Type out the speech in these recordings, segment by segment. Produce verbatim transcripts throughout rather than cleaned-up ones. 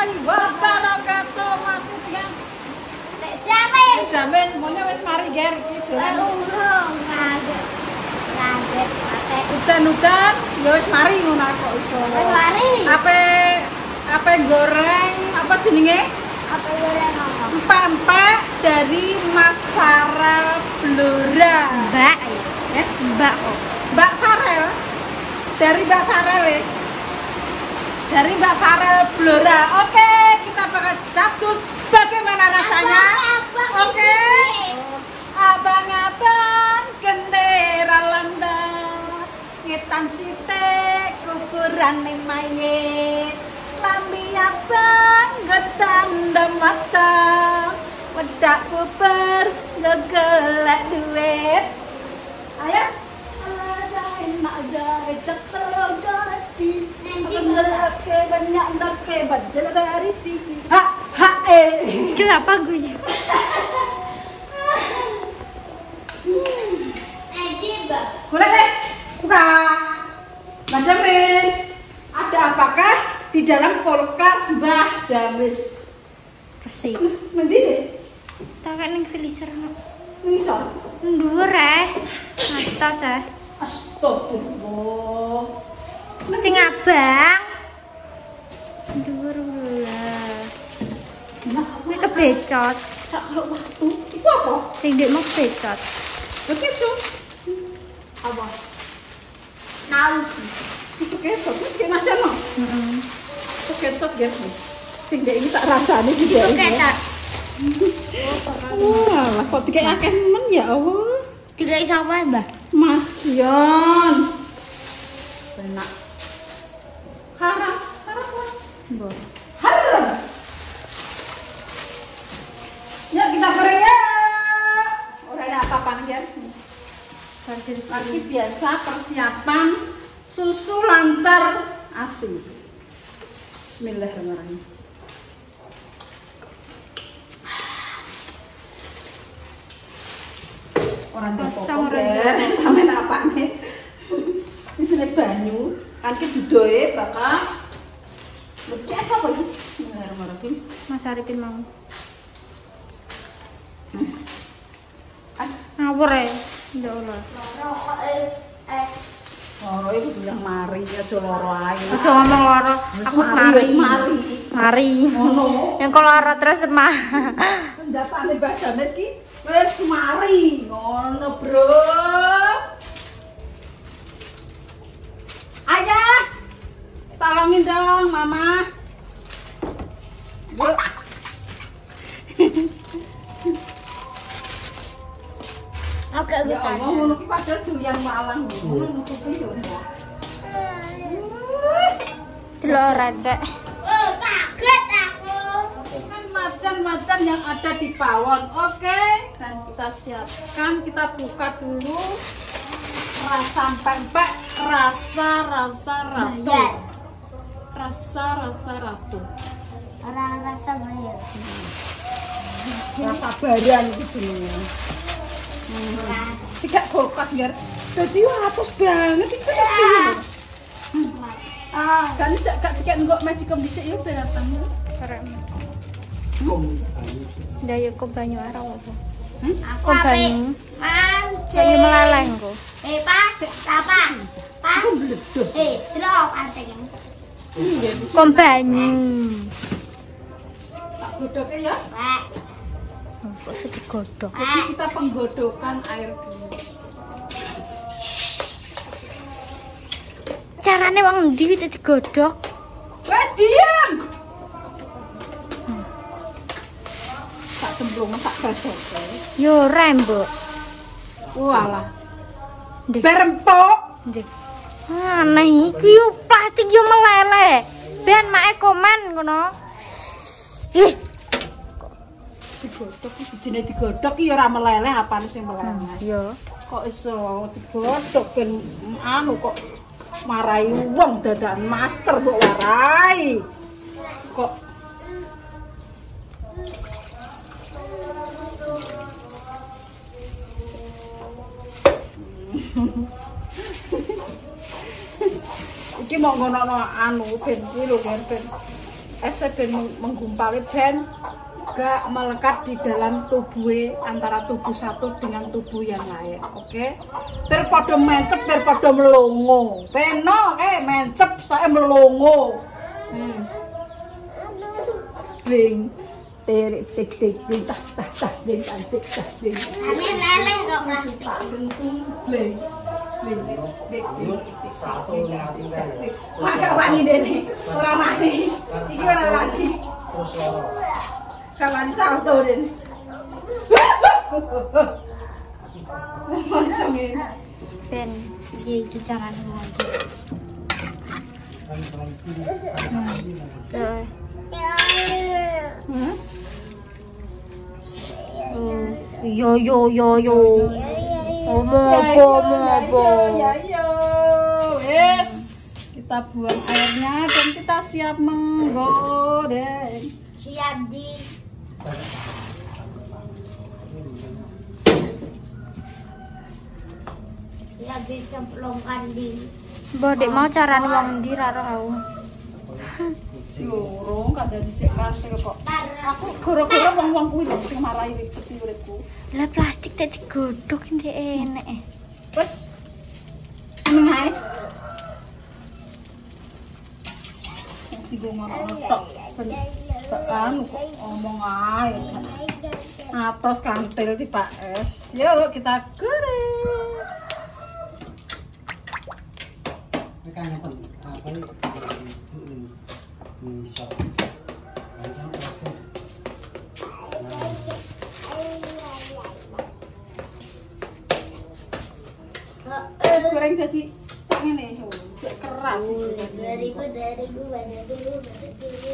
warahmatullahi wabarakatuh. Maksudnya Damai. damai semuanya wis mari ger iki dolan. Urung ngaget. Ngaget ate. Udan-udan ya wis mari ngono kok iso. Wis mari. Ape ape goreng apa jenenge? Apa goreng apa? Empek-empek dari Mas Farel Blora. Mbak. Eh, Mbak kok. Mbak Farel. Dari Mbak Farel ya. Dari Mbak Farel Blora. Oke, kita bakal capcus. Bagaimana rasanya? Oke. Abang-abang gendera landang. Ngetan sitek kuburan ning mayit. Lambi abang getanda mata. Wedak puber ngegelek duit. Ayo. Nak jahit terjadi. Ngelake banyak ndake badal dari sini. Ha ha eh. Kenapa gue? Golek deh. Buka. Mbak Damis. Ada apakah di dalam kulkas Mbah Damis? Bersih. Nanti deh. Tak kan ning freezer no. Misal. Nduwur eh. Atas eh. Astagfirullah. Sing abang. Nduwur lah. Nah, Ini kebecot. sak kalau waktu itu apa? Sing ndekno kebecot. Begitu. Apa? Naus. Itu kecot, itu nasional. Heeh. Itu kecot guys. Tinggal ini tak rasanya juga. Itu kecot. Wah, kok tiga akeh men ya Allah. Tiga iso apa, Mbah? Masyon. Enak. Harap, harap lah. Mbah. Harus. Yuk kita goreng ya. Udah ada apa-apa nih guys? Lagi biasa persiapan susu lancar asin. Bismillahirrahmanirrahim. Orang Kosong dipotong ya, sama apa nih? Di sini banyu, kan kita dudoe bakal lebih apa ini? Bismillahirrahmanirrahim. Mas Arifin mau. Ah, Ngawur ya. Ya Allah. loro itu bilang mari ya loro ae. Aja ngomong loro. Aku wis mari. Wis mari. Mari. Ngono. Yang kalau loro terus semah. Senjatane Mbak Dames ki wis mari. Ngono, Bro. Ayah. Tolongin dong, Mama. Yuk. Oke, Ya Allah, ngono ki padahal doyan malang ngono nutupi yo. Delok recek. Oh, kaget aku. Kan macan-macan yang ada di pawon. Oke, dan kita siapkan, kita buka dulu. Rasa pempek, rasa rasa ratu. Bayar. Rasa rasa ratu. Orang rasa bayar. Rasa baran iki jenenge. Hmm. Tiga kulkas biar jadi hapus banget itu ya. Ah, kan gak gak tiga enggak majikan bisa ya beratan. Keren. Ndak yo kok banyu arah apa? Hmm? Aku Kok ape banyu? manje. Banyu meleleng kok. Eh, Pak, apa? Pak. Aku meledos. Eh, delok anting. Iya, Kok banyu. tak godoknya ya. Pak. Kok sedih godok. Jadi kita penggodokan air dulu. Carane wong endi wit digodhog? Wah, diam. Tak cemplung, tak basok. Yo rembok. Walah. Ndek. Berempok. Ndek. Aneh iki yo plastik yo meleleh. Ben make komen ngono. Ih, Digodok iki jenenge digodok iki ora meleleh apane sing meleleh. yo. Kok iso digodok ben anu kok marai wong dadakan master mbok warai. Kok Iki mau ngono anu ben kuwi lho ben ben esnya ben menggumpali ben gak melekat di dalam tubuh antara tubuh satu dengan tubuh yang lain. Oke, biar pada mencep, biar pada melongo. Peno, eh mencep saya melongo. Hmm. Bing, terik tik tik bing tak tak tak bing tak tik tak bing. Ini lele kok plastik. Bentung bing, bing tik tik satu tik tik. Maka wani dene, orang mati. Iki orang mati. Terus kawan salto den. Masangin. Ben, iya itu jangan lagi. Hmm. Hmm? Yo yo yo yo. Omo opo omo opo. Ya yo, wes. Kita buang airnya dan kita siap menggoreng. Siap di siap dicemplungkan di. Bodek mau carane wong ndi ra roh aku. Loro kada dicek kas kok. Aku gara-gara wong-wong kuwi lho sing marahi ribet uripku. Lah plastik tak digodhog ndek enek. Wes. Meneng ae. Tiga ngono tok. Kok anu kok ngomong ae. Atos kantil di Pak Es. Yuk kita goreng. Goreng jadi cak ngene yo, cak keras iki. Dariku dariku banyak dulu dulu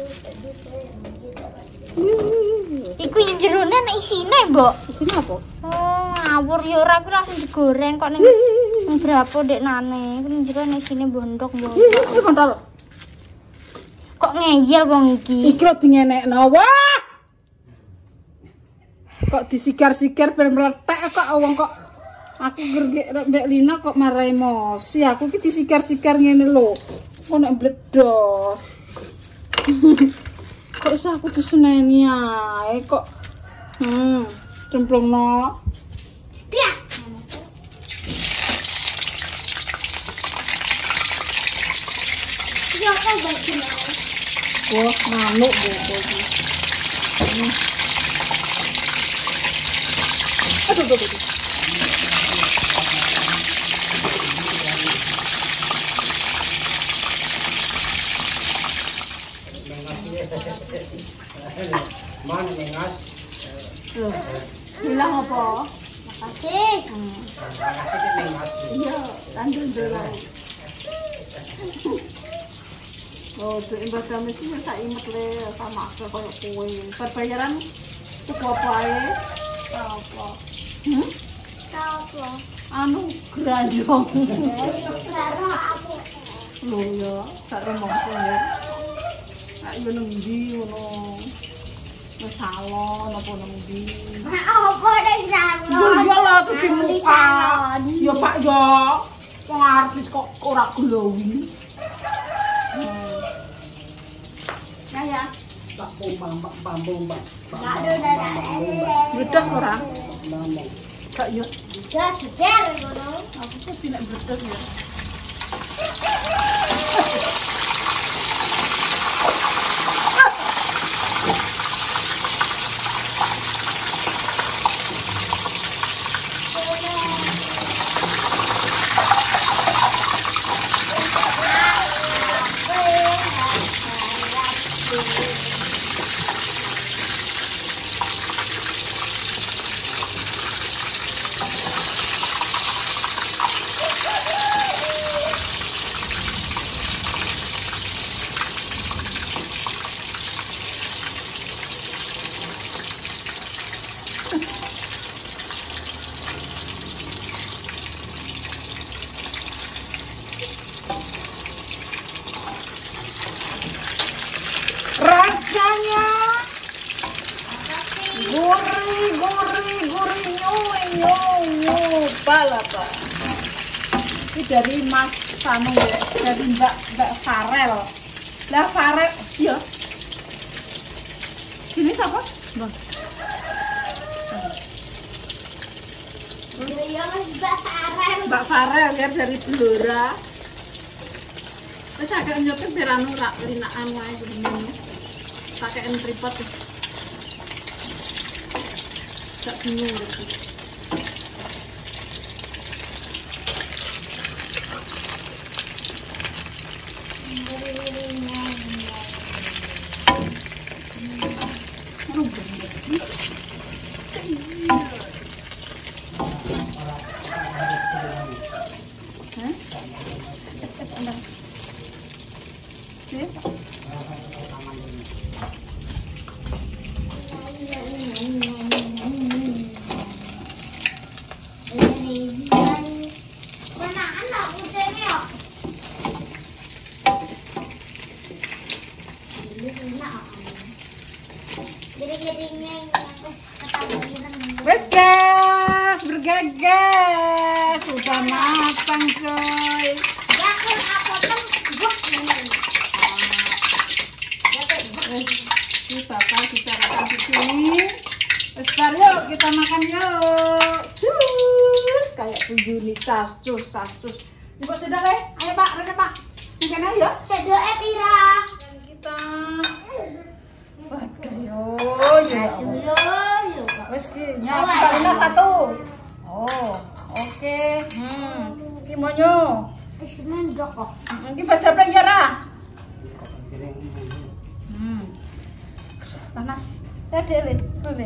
Iku yang jerone nek isine, Mbok. Isine apa? Oh, ngawur ya ora aku langsung digoreng kok ning ning berapa ndek nane. Iku yang jerone isine bondok, Mbok. Iki kontol. Kok ngeyel wong iki? Iki lho dingenekno. Wah! Kok disigar-sigar ben meletek kok wong kok aku gergek Mbak Lina kok marah emosi. Aku ki disigar-sigar ngene lho. Kok nek bledos. Kok iso aku diseneni ae kok. Hmm, cemplungno. dia. Ya kok baju. Wah, manuk boko iki. Hmm. Aduh, aduh, aduh. Mana mengas? Loh, bilang apa? Makasih. Iya, lanjut dulu. Oh, tuh imbas kami sih saya ingat le sama ke kayak kue. Perbayaran tuku apa ae? Apa? Hmm? Apa? Anu grandong. Karo aku. Loh ya, tak remong ya. Ayo nang ndi ngono. Wis salon apa nang ndi? Apa ning salon? Yo yo lah cuci muka. Yo Pak yo. Wong artis kok ora glowing. Ya ya. Tak bombang, bambung, bang. Enggak ada ada. Bledos ora? Bambung. Kak yo. Sudah jeder ngono. Aku kok tidak bledos ya. Rasanya gurih, gurih, gurih, nyuy, nyuy, nyuy, palapa. Ini dari Mas Sanu ya, dari Mbak Mbak Farel. Lah Farel, iya, Sini siapa? Bang. Iya mas Mbak Farel. Mbak Farel ya dari Blora. Terus agak nyotir biar anu rak linaan wae begini. Pakaian tripod. Gak bingung lagi. Wes gas, bergegas, sudah matang coy. Kita akan bicarakan di sini. Wes bar yuk kita makan yuk. Cus, kayak tujuh nih cas, cus, cas, cus. Ibu sedang eh, ayo Pak, rene Pak. Makan ayo. Sedok pira. Kita. Waduh yo, yo. Yo yo. Wes ki, nyapa satu. Oh, oke. Hmm. Ki monyo. Wis mendok kok. Ki baca ya ra. Hmm. Panas. Ya dele, dele.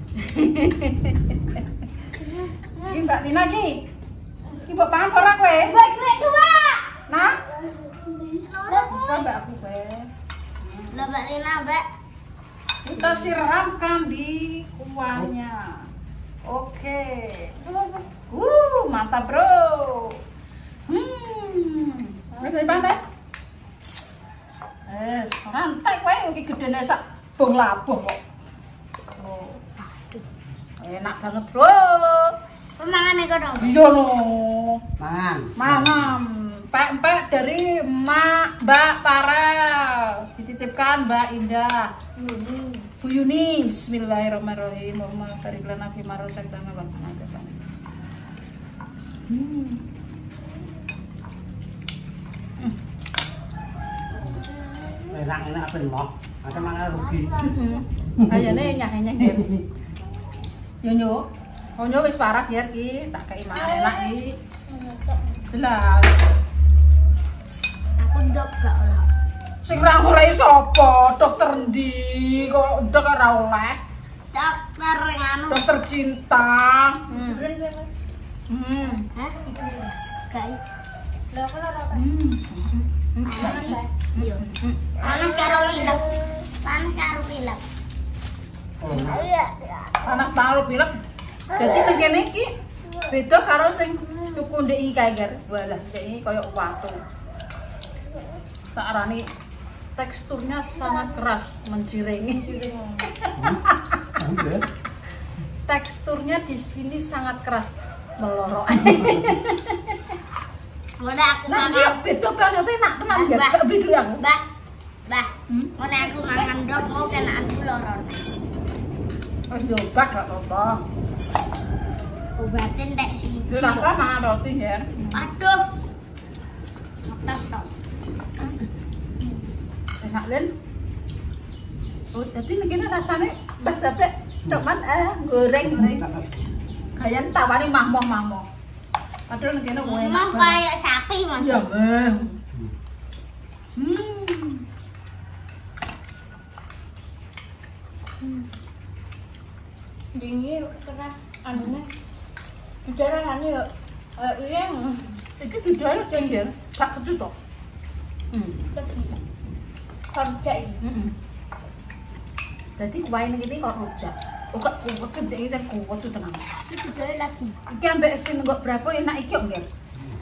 Ki Mbak Lina ki. Ki mbok pangan ora kowe? Mbak duit dua. Nah. Mbak aku kowe. Lah Mbak Lina, Mbak. Kita siramkan di kuahnya. Oke. Uh, mantap bro. Hmm. Wis dipantai. Eh, rantai kowe iki gedene sak bong labuh kok. Oh, aduh. Enak banget, bro. Pemangane kono. Iya no. Mangan. Manam. Pempek dari Mak Mbak Farel. Dititipkan Mbak Indah. Bu Yuni. Bismillahirrahmanirrahim. Allahumma barik lana fi ma razaqtana wa qina adzaban. Hmm. Enak-enak apa nih, Mo? Ada mana rugi? Ayane nyah-nyah gitu. Yo nyo. Oh nyo wis waras ya ki, tak kei mangan enak iki. Jelas. Aku ndok gak ora. Sing ra ora sapa? Dokter ndi kok ndok ora oleh? Dokter nganu. Dokter cinta. Hmm. Hmm. Hah? Gak. Lho kok ora. Hmm. Panas ya? Iya. Panas karo pilek. Panas karo pilek. Oh, Iya. Panas karo pilek. Dadi ngene iki beda karo sing tuku ndek iki kae, Ger. Walah, ndek iki koyo watu. Tak arani teksturnya sangat keras, menciringi. Teksturnya di sini sangat keras, melorok. Ngono aku Nanti makan. beda banget enak tenan ya, Mbak. gak beda aku. Mbak. Mbak. Hmm? Ngono aku makan ndok mau kenaan loron. Wis nyoba gak apa-apa. Obatin tek siji. Kenapa mangan roti ya? Aduh. Ngetes tok. Enak Len. Oh, jadi begini rasanya Mbak Zabek cuman eh goreng nih. Kayak tawani mahmoh-mahmoh. Padahal begini gue enak Emang banget. kayak sapi Mas. Ya, Bang. Hmm. Ini keras anunya. Bicara anu ya. Eh iya. Iki dudane tinggal, gak kecut toh. Hmm. Kerja ini. Heeh. Jadi kuwae ning iki kok rujak. Oh, kok kecut iki ten kecut tenan. Itu juga lagi. Iki ambek sing kok berapa enak iki kok nggih.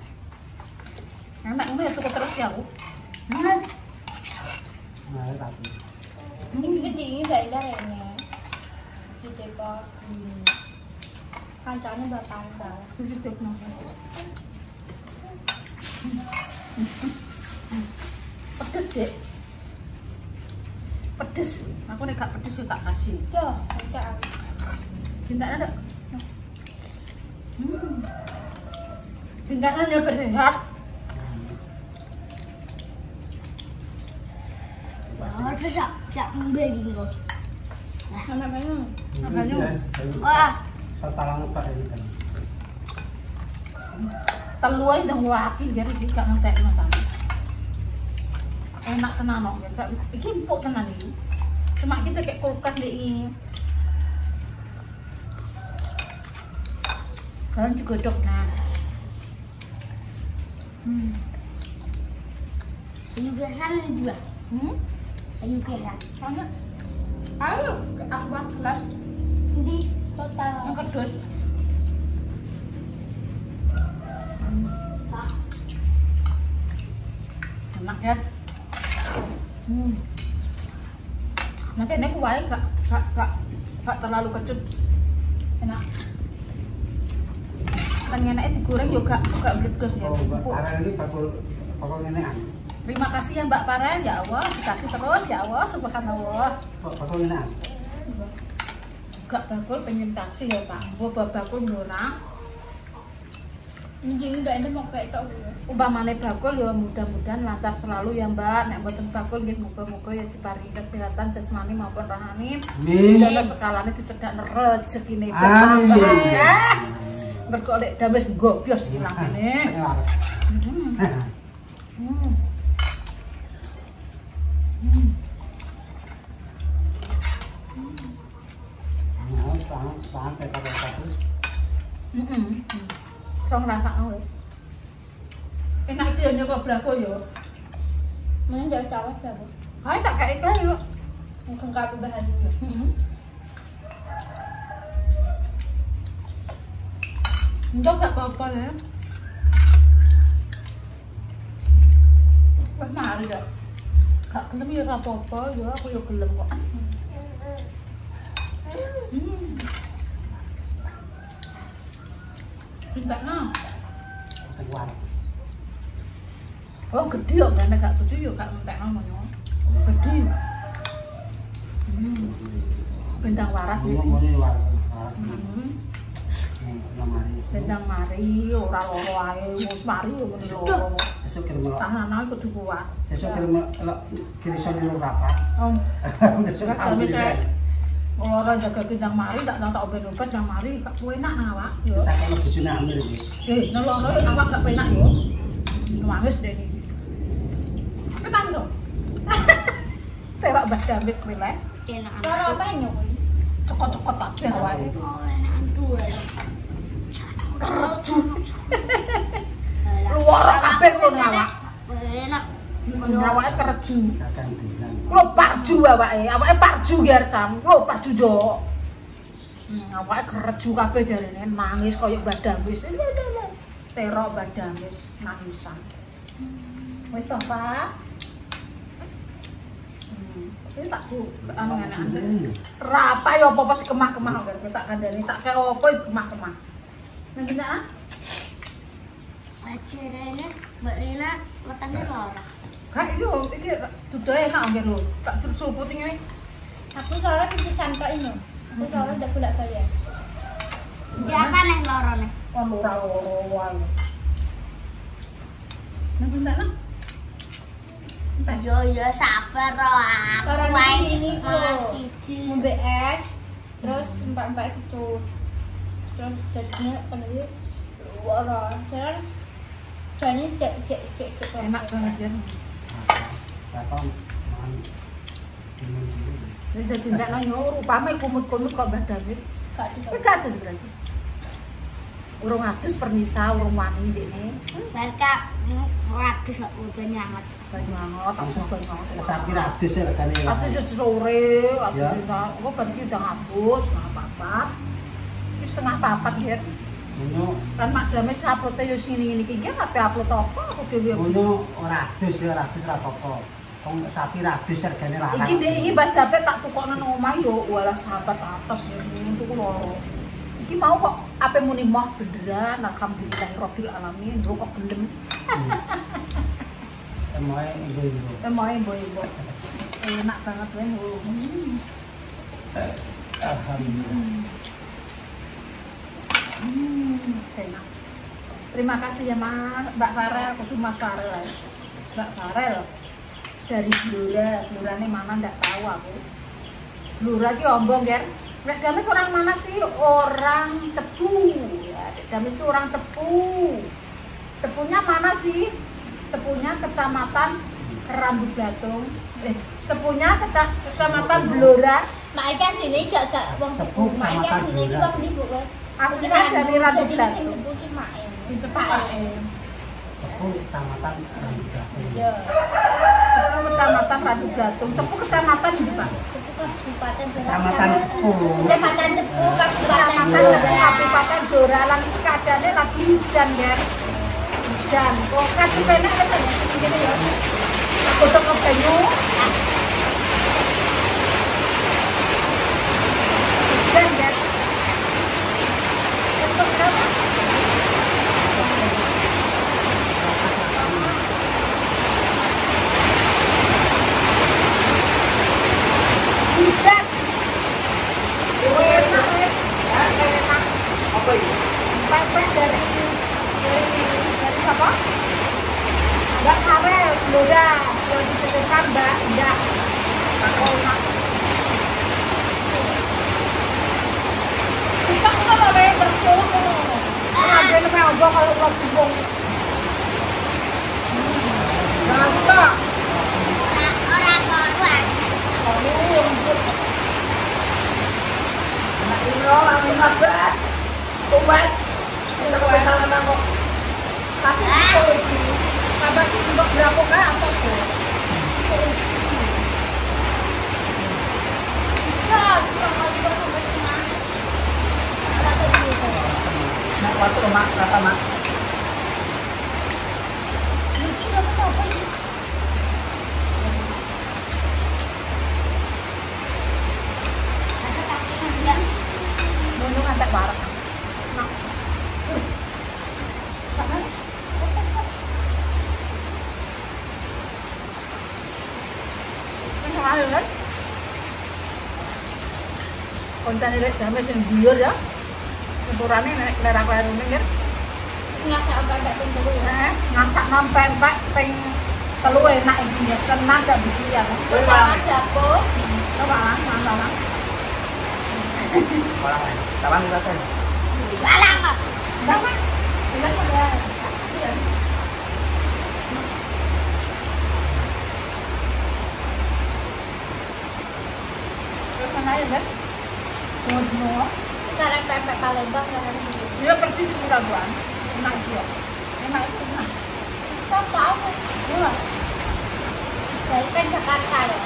Enak ngono ya tuku terus ya aku. Nah, Nah, tapi. ini gede ini daerah ini. Di Depok. Kancane bapak Anda. Wis tekno. Pedes, Dek. Pedes. Aku nek gak pedes yo tak kasih. Yo, enggak. Cinta ada. Hmm. Bintangnya dia bersehat. Wah, terus ya, ya membeli kok. Nah, namanya. Makanya. Wah, Satalang Pak ini kan. Telu ae ndang wakil jadi iki gak ngentekno sampe. Enak tenan kok, gak iki empuk tenan iki. Cuma kita kayak kulkas dek ini. Kalian juga dok nah. Hmm. ini biasanya juga. Hmm? Ini biasa. Soalnya ayo aku buat gelas Di total. yang kedus. Enak ya. Hmm. Nanti ini aku wae gak, gak, gak, gak terlalu kecut. Enak. Kan enaknya digoreng juga gak bledos ya. Oh, Mbak Empuk. Ara ini bakul bakul ngenean. Terima kasih ya Mbak Paren, ya Allah, dikasih terus ya Allah, subhanallah. Kok bakul ngenean? Gak bakul pengen taksi ya Pak. Gua bakul ngurang. Ini jadi Mbak Enda mau kayak itu. Umpamane bakul ya mudah-mudahan lancar selalu ya Mbak. Nek mboten bakul nggih muga-muga ya diparingi kesehatan jasmani maupun rohani. Amin. Dalam sekalane dicedhak rezekine Amin. bertambah. Mergo lek dawes gobyos ilang kene. Pengelar. Hmm. Hmm. Hmm. Nah, tangan tangan tekad satu. Heeh. Song rasakno wis. Enak iki yo kok blako yo. Mana jauh cawat ya, Bu? Kae tak kae kae yo. Mungkin kau bahan dulu. Heeh. Enggak gak apa-apa ya. Wah, mari ya. Gak gelem ya ora apa-apa ya, aku yo gelem kok. Hmm. Enggak nah. Pengelar. Oh, gede kok ngene gak bojo yo gak entek namanya. Gede. Hmm. Bintang waras Mau iki. mau di luar. Hmm. Yang mari. Bintang mari ora loro ae, wis mari yo muni loro. Sesuk kirim lo. Tahanan ae kudu kuat. Sesuk kirim lo kiri sono lo rapat. Om, Sesuk kalau ambil. misalnya orang jaga bintang mari tak tak obat-obat yang mari gak enak awak yo. Kita kan bojone ambil iki. Eh, noloro awak gak enak yo. Nangis deh iki. Ketan so. Terak badamis krile. Enak. Cara apa yang nyokoi? Cokot-cokot kabeh awake. Oh, enak dua. Kereju. Luar kabeh ngono awak. Enak. Awake kereju. Akan dinan. Lo parju awake, awake parju ger sam. Lo parju jo. Hmm, awake kereju kabeh jarene nangis koyo badamis. Terok badamis nangisan. Wis to, Pak? Hmm, iki tak ku anu enak-enak. Rapa ya apa-apa dikemah-kemah kok tak kandhani tak kaya apa dikemah-kemah. Nang kene ah? Acaranya Mbak Rina matangnya lora. Kak iki lho, iki dudu enak nggih lho. Tak seruput ngene. Aku soalnya di santok ini. Aku soalnya udah bolak-balik. Dia apa nih loro nih? Ono ora loro wae. Nang kene ah? Yo yo sabar loh. Aku main ini mangan siji. Ngombe es. Terus empat-empat kecut. Terus jadinya kan iki loro. Soalnya jane cek cek cek cek Enak banget ya. Bapak makan. Wis dadi ndakno yo rupame kumut-kumut kok badamis. Gak di. Wis kados berarti. Urung adus permisa, urung wani ndekne. Barka ratus kok udah nyangat. Banyu anget, adus banyu anget. Sapi radus ya regane. Adus yo sore, adus Ya. engko bar iki udah ngapus, setengah papat. Wis setengah papat ya. Ngono Kan madame upload yo sini iki iki ape upload apa aku dhewe. ngono ora radus ya radus ra apa-apa. Wong sapi radus regane larang. Iki ndek iki mbak jape tak tukokno nang omah yo walah sahabat atas ya tuku loro. Iki mau kok ape muni moh beneran alhamdulillahirabbil alamin ndro kok gelem. Emoe ibu-ibu. Emoe ibu-ibu. enak banget ya. Hmm. Alhamdulillah. Hmm, enak. Terima kasih ya Mas, Mbak Farel, aku Mas Farel. Mbak Farel dari Blora, Blorane mana nggak tahu aku. Blora ki ombong kan? Nek Damis orang mana sih? Orang Cepu. Ya, Damis itu orang Cepu. Cepunya mana sih? Cepunya Kecamatan Rambu Batung. Eh, Cepunya keca Kecamatan Blora. Mak iki asline gak gak wong Cepu. Mak iki asline iki wong ndi, Bu? Aslinya dari Rambu Jadi sing Batung. Cepu iki mak e. Cepu Pak. Cepu Kecamatan Rambugatung. Iya. Cepu Kecamatan Rambu Batung. Cepu Kecamatan di Pak. Cepu Kabupaten Kecamatan Cepu. Kecamatan Cepu Kabupaten Kecamatan Cepu Kabupaten Blora. Lagi keadaannya lagi hujan kan. Hujan. Kok kasih penak kan ya segini ya. Aku tuh ngebanyu. Hujan kan. Untuk berapa? Hujan. Enak ya. Enak. Apa ini? Pempek dari dari dari siapa? Mbak Farel, Blora, yang dititipkan Mbak Indah. Oh, enak. Kita kalau lagi berkumpul, ada yang mau kalau mau bingung. Jangan lupa. orang koruan. Oh, rumput. Nah, ini loh, aku nabrak. Kuat. Kita kebesaran aku. Tapi itu ini. Apa sih untuk berapa kah atau tuh? Ya, kurang lagi kok sampai setengah. Rata gitu. Nah, waktu rumah kata mak. Iki udah ke siapa ini? Ada kaki enggak? Mau ngantek barang. Nah. Sana. Kan kan? Konten ini jamnya sing buyur ya. Sepurane nek lerang-lerune kan. Enggak sampai ada pun dulu ya. Heeh, ngangkat nompen Pak ping telu enak iki ya. Tenang gak bikin ya. Jangan dapur. Coba lah, mana Orang lain. Kawan kita kan. Galang kok. enggak Mas. Enggak ada. Terus mana ya, Ben? Semua. Sekarang pempek Palembang sekarang dulu. Dia persis Surabuan. Enak juga. Enak itu enak. Kok tahu? Iya. Dari kan Jakarta ya.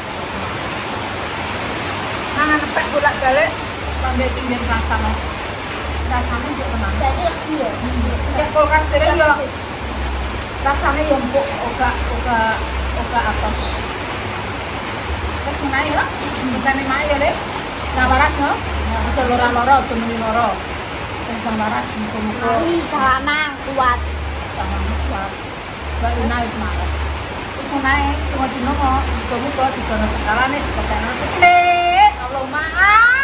Nah, nepek bolak-balik sampai pinggir rasanya. Rasanya juga tenang. Berarti lebih ya. Kayak kulkas kering ya. Rasanya yang empuk, oga, oga, oga atas. Terus menai ya, bukannya menai ya deh. Nah waras no, aja loro-loro, aja meni-loro. Terus waras, muka-muka. Mari kalanang kuat. Tangan kuat. Mbak Lina wis marah. Terus menai, tunggu dino kok, muka-muka, digono sekalane, dikatakan ceklit. Allah maaf.